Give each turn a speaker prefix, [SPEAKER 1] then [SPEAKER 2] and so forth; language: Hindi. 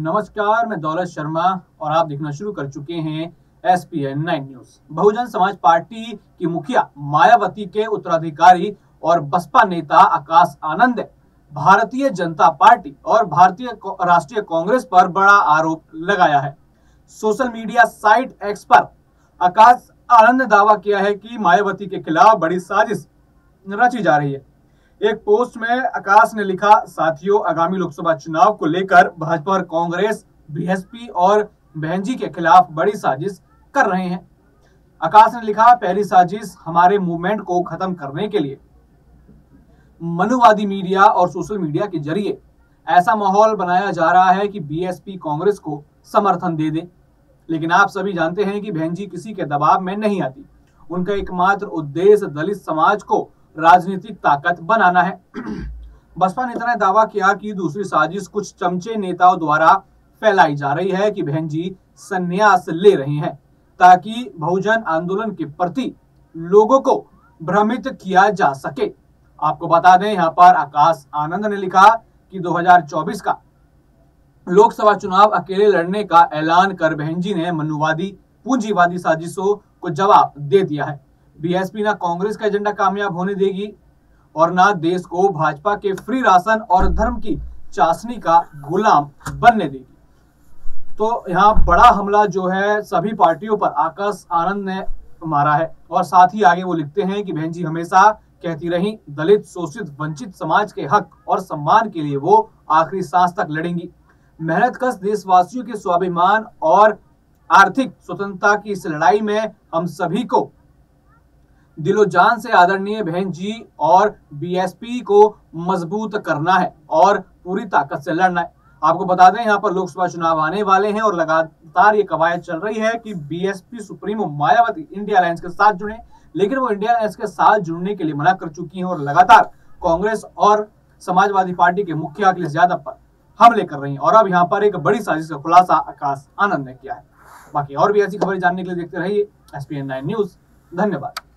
[SPEAKER 1] नमस्कार, मैं दौलत शर्मा और आप देखना शुरू कर चुके हैं SPN 9 news. Bahujan Samaj party की मुखिया मायावती के उत्तराधिकारी और बसपा नेता आकाश आनंद ने भारतीय जनता पार्टी और भारतीय राष्ट्रीय कांग्रेस पर बड़ा आरोप लगाया है। सोशल मीडिया साइट एक्स पर आकाश आनंद ने दावा किया है कि मायावती के खिलाफ बड़ी साजिश रची जा रही है। एक पोस्ट में आकाश ने लिखा, साथियों, आगामी लोकसभा चुनाव को लेकर भाजपा और कांग्रेस BSP और बहनजी के खिलाफ बड़ी साजिश कर रहे हैं। आकाश ने लिखा, पहली साजिश हमारे मूवमेंट को खत्म करने के लिए मनुवादी मीडिया और सोशल मीडिया के जरिए ऐसा माहौल बनाया जा रहा है कि BSP कांग्रेस को समर्थन दे दे। लेकिन आप सभी जानते हैं कि बहनजी किसी के दबाव में नहीं आती। उनका एकमात्र उद्देश्य दलित समाज को राजनीतिक ताकत बनाना है। बसपा नेता ने दावा किया कि दूसरी साजिश कुछ चमचे नेताओं द्वारा फैलाई जा रही है कि बहनजी संन्यास ले रही हैं ताकि बहुजन आंदोलन के प्रति लोगों को भ्रमित किया जा सके। आपको बता दें, यहाँ पर आकाश आनंद ने लिखा कि 2024 का लोकसभा चुनाव अकेले लड़ने का ऐलान कर बहनजी ने मनुवादी पूंजीवादी साजिशों को जवाब दे दिया है। BSP ना कांग्रेस का एजेंडा कामयाब होने देगी और ना देश को भाजपा के फ्री राशन और धर्म की चाशनी का गुलाम बनने देगी। तो यहाँ बड़ा हमला जो है सभी पार्टियों पर आकाश आनंद ने मारा है और साथ ही आगे वो लिखते हैं कि बहनजी हमेशा कहती रही, दलित, शोषित, वंचित समाज के हक और सम्मान के लिए वो आखिरी सांस तक लड़ेंगी। मेहनतकश देशवासियों के स्वाभिमान और आर्थिक स्वतंत्रता की इस लड़ाई में हम सभी को दिलो जान से आदरणीय बहन जी और BSP को मजबूत करना है और पूरी ताकत से लड़ना है। आपको बता दें, यहाँ पर लोकसभा चुनाव आने वाले हैं और लगातार ये कवायद चल रही है कि BSP supremo Mayawati India alliance के साथ जुड़े, लेकिन वो इंडिया अलायंस के साथ जुड़ने के लिए मना कर चुकी हैं और लगातार कांग्रेस और समाजवादी पार्टी के मुखिया अखिलेश यादव पर हमले कर रही हैं। और अब यहाँ पर एक बड़ी साजिश का खुलासा आकाश आनंद ने किया है। बाकी और भी ऐसी खबरें जानने के लिए देखते रहिए SPN 9 न्यूज। धन्यवाद।